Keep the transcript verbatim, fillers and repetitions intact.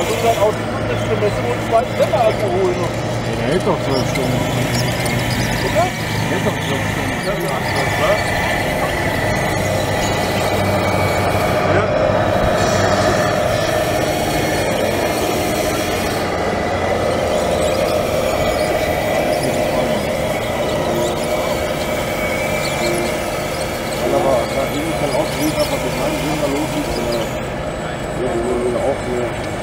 Also dann aus der Stunde müssen wir uns zwei Brenner abholen. Der hält doch zwölf Stunden. Bitte? Der hält doch zwölf Stunden. Ja, ja, ja. Aber da bin ich dann auch gut, aber mit meinem Wunder los ist, äh, auch